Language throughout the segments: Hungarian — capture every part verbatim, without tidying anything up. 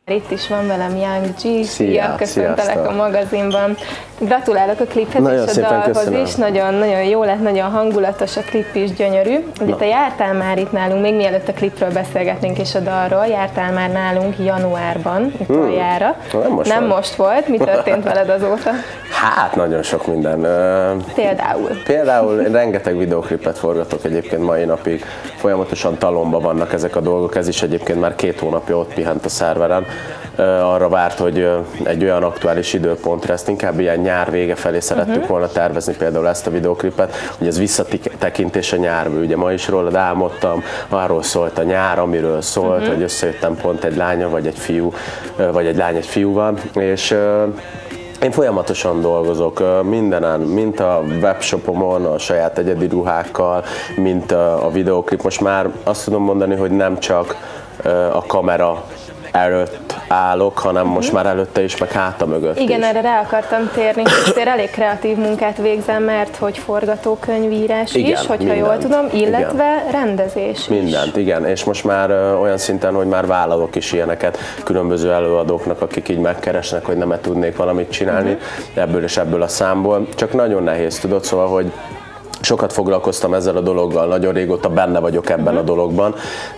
Itt is van velem Young G. Szia, köszöntelek a magazinban. Gratulálok a kliphez nagyon és a dalhoz köszönöm. is. Nagyon, nagyon jó lett, nagyon hangulatos, a klip is gyönyörű. Ugye te jártál már itt nálunk, még mielőtt a klipről beszélgetnénk és a dalról, jártál már nálunk januárban, utoljára. Hmm. Nem, most, Nem volt. most volt. Mi történt veled azóta? Hát nagyon sok minden. Például? Például én rengeteg videóklipet forgatok egyébként mai napig. Folyamatosan talomba vannak ezek a dolgok. Ez is egyébként már két hónapja ott pihent a szerveren. Arra várt, hogy egy olyan aktuális időpontra, ezt inkább ilyen nyár vége felé szerettük uh-huh. volna tervezni például ezt a videóklipet, hogy ez visszatekintés a nyárba. Ugye ma is rólad álmodtam, arról szólt a nyár, amiről szólt, uh-huh. hogy összejöttem pont egy lánya, vagy egy fiú, vagy egy lány egy fiúval, és én folyamatosan dolgozok mindenen, mint a webshopomon, a saját egyedi ruhákkal, mint a videóklip. Most már azt tudom mondani, hogy nem csak a kamera előtt állok, hanem most már előtte is, meg háta mögött Igen, is. erre rá akartam térni, hogy elég kreatív munkát végzem, mert hogy forgatókönyvírás igen, is, hogyha mindent, jól tudom, illetve igen. rendezés is. Mindent, igen, és most már olyan szinten, hogy már vállalok is ilyeneket különböző előadóknak, akik így megkeresnek, hogy nem tudnék valamit csinálni uh-huh. ebből és ebből a számból. Csak nagyon nehéz, tudod, szóval, hogy sokat foglalkoztam ezzel a dologgal, nagyon régóta benne vagyok ebben uh-huh. a dologban,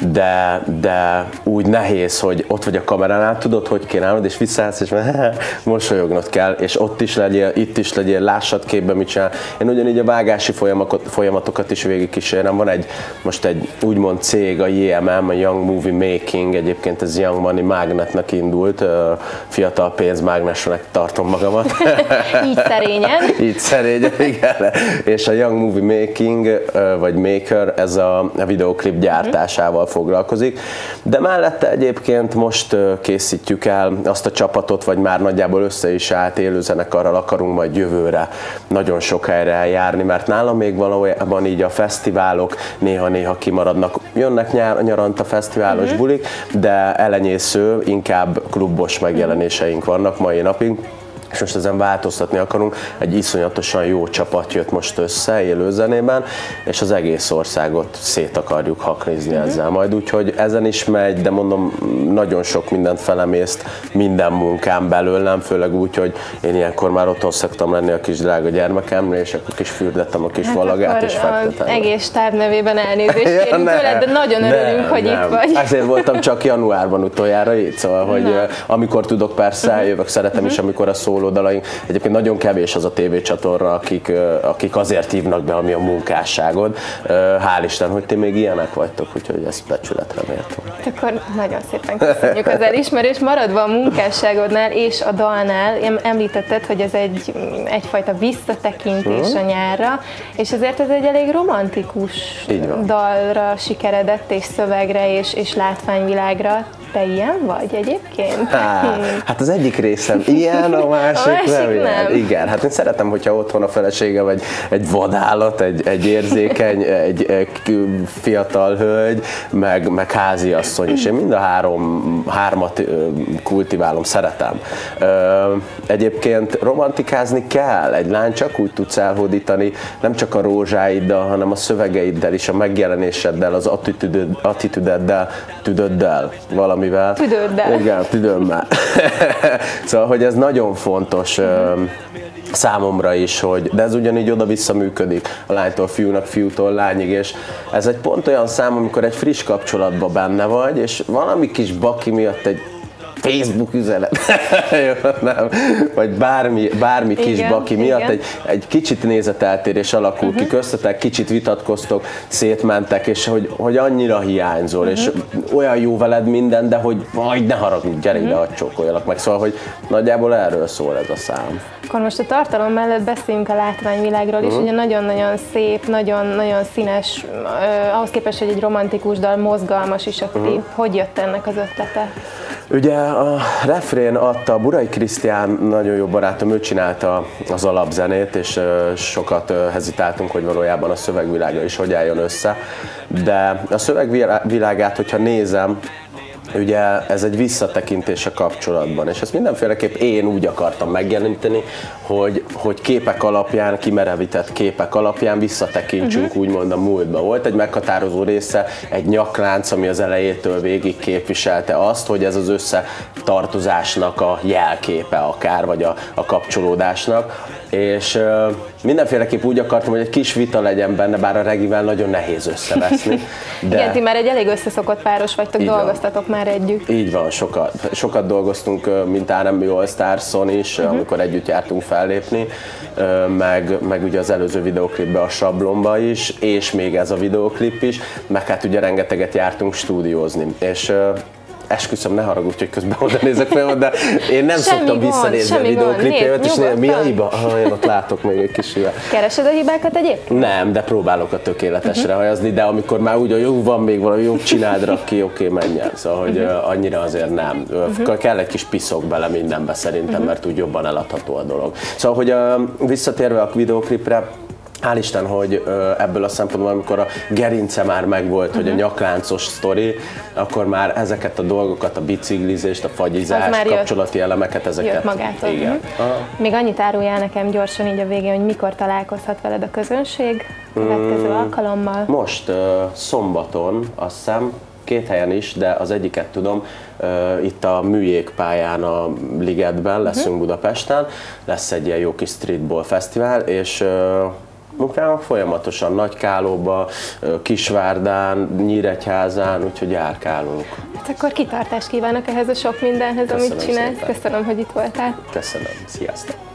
de, de úgy nehéz, hogy ott vagy a kameránál, tudod, hogy kéne állnod, és visszaállsz, és mosolyognod kell, és ott is legyél, itt is legyél, lássad képbe, mit csinál. Én ugyanígy a vágási folyamatokat is végigkísérem. Van egy, most egy úgymond cég, a jé em em, a Young Movie Making, egyébként ez Young Money Magnetnek indult, fiatal pénzmágnesnek tartom magamat. Így szerényen. Így szerényen, igen. És a Young Movie Making, vagy Maker, ez a videóklip gyártásával foglalkozik, de mellette egyébként most készítjük el azt a csapatot, vagy már nagyjából össze is állt, élőzenekarral akarunk majd jövőre nagyon sok helyre eljárni, mert nálam még valójában így a fesztiválok néha-néha kimaradnak. Jönnek nyár, nyaranta fesztiválos uh-huh. bulik, de elenyésző, inkább klubos megjelenéseink vannak mai napig. És most ezen változtatni akarunk, egy iszonyatosan jó csapat jött most össze élőzenében, és az egész országot szét akarjuk haknizni mm-hmm. ezzel majd, úgyhogy ezen is megy, de mondom, nagyon sok mindent felemészt, minden munkám belőlem, főleg úgy, hogy én ilyenkor már otthon szoktam lenni a kis drága gyermekemre, és akkor kis fürdettem a kis hát valagát, és fektetem. Egész stáb nevében elnézést kérünk ja, tőled, de nagyon nem, örülünk, hogy nem. Itt vagy. Ezért voltam csak januárban utoljára itt, szóval, hogy Na. amikor tudok, persze uh-huh. jövök, szeretem uh-huh. is, amikor a szólódalaink. Egyébként nagyon kevés az a tévécsatorna, akik, akik azért hívnak be, ami a munkásságod. Hál' Isten, hogy ti még ilyenek vagytok, úgyhogy ezt becsületre méltó. Akkor nagyon szépen köszönjük az elismerést. Maradva a munkásságodnál és a dalnál, említetted, hogy ez egy, egyfajta visszatekintés uh-huh. a nyárra, és ezért ez egy elég romantikus dalra sikeredett, és szövegre, és, és látványvilágra. Te ilyen vagy egyébként? Há, hát az egyik részem ilyen, a másik, a másik nem, nem. Igen, hát én szeretem, hogyha otthon a felesége vagy egy vadállat, egy, egy érzékeny, egy, egy fiatal hölgy, meg, meg háziasszony is. Én mind a három, hármat kultiválom, szeretem. Egyébként romantikázni kell, egy lány csak úgy tudsz elhódítani, nem csak a rózsáiddal, hanem a szövegeiddel is, a megjelenéseddel, az attitűdeddel, tüdöddel, valami Mivel, tüdőddel. Igen, tüdőmmel. Szóval, hogy ez nagyon fontos mm-hmm. számomra is, hogy, de ez ugyanígy oda-vissza működik a lánytól fiúnak, fiútól lányig, és ez egy pont olyan szám, amikor egy friss kapcsolatban benne vagy, és valami kis baki miatt egy Facebook üzenet, nem, vagy bármi, bármi igen, kis baki miatt egy, egy kicsit nézeteltérés alakul uh-huh. ki köztetek, kicsit vitatkoztok, szétmentek, és hogy, hogy annyira hiányzol, uh-huh. és olyan jó veled minden, de hogy majd ne haragudj, gyere ide, uh-huh. hadd csókoljalak meg, szóval, hogy nagyjából erről szól ez a szám. Akkor most a tartalom mellett beszéljünk a látványvilágról is, uh-huh. ugye nagyon-nagyon szép, nagyon-nagyon színes, eh, ahhoz képest, hogy egy romantikus dal, mozgalmas is aktív. Uh-huh. Hogy jött ennek az ötlete? Ugye a refrén adta, Burai Krisztián, nagyon jó barátom, ő csinálta az alapzenét, és sokat hezitáltunk, hogy valójában a szövegvilága is hogy álljon össze. De a szövegvilágát, hogyha nézem, ugye ez egy visszatekintés a kapcsolatban, és ezt mindenféleképp én úgy akartam megjeleníteni, hogy, hogy képek alapján, kimerevített képek alapján visszatekintsünk uh-huh. úgymond a múltba. Volt egy meghatározó része, egy nyaklánc, ami az elejétől végig képviselte azt, hogy ez az összetartozásnak a jelképe akár, vagy a, a kapcsolódásnak, és uh, mindenféleképp úgy akartam, hogy egy kis vita legyen benne, bár a Regivel nagyon nehéz összeveszni. De... Igen, ti már egy elég összeszokott páros vagytok, így dolgoztatok van. Már együtt. Így van, sokat, sokat dolgoztunk, mint er and bé All Starson is, uh-huh. amikor együtt jártunk fellépni, meg, meg ugye az előző videoklipbe, a Sablonba is, és még ez a videoklip is, meg hát ugye rengeteget jártunk stúdiózni. És esküszöm, ne haragudj, hogy közben oda nézek fel, de én nem semmi szoktam gond, visszanézni a videóklipjémet, és nézd, mi a hiba? Ah, én ott látok még egy kis hibát. Keresed a hibákat egyébként? Nem, de próbálok a tökéletesre uh-huh. hajazni, de amikor már úgy, hogy jó, van még valami, jó, csináld, rak ki, oké, okay, menjen. Szóval, hogy uh-huh. annyira azért nem. Uh-huh. Kell egy kis piszok bele mindenbe szerintem, uh-huh. mert úgy jobban eladható a dolog. Szóval, hogy uh, visszatérve a videóklipre, hál' Isten, hogy ebből a szempontból, amikor a gerince már megvolt, uh-huh. hogy a nyakláncos sztori, akkor már ezeket a dolgokat, a biciklizést, a fagyizást, kapcsolati jött, elemeket, ezeket... Jött magától. Igen. Uh-huh. Még annyit áruljál nekem gyorsan így a végén, hogy mikor találkozhat veled a közönség következő mm, alkalommal? Most uh, szombaton, azt hiszem, két helyen is, de az egyiket tudom, uh, itt a Műjégpályán a Ligetben leszünk uh-huh. Budapesten, lesz egy ilyen jó kis streetball fesztivál, és uh, munkálunk folyamatosan Nagykálóba, Kisvárdán, Nyíregyházán, úgyhogy járkálunk. Hát akkor kitartást kívánok ehhez a sok mindenhez, köszönöm amit csinálsz. Szépen. Köszönöm, hogy itt voltál. Köszönöm. Sziasztok!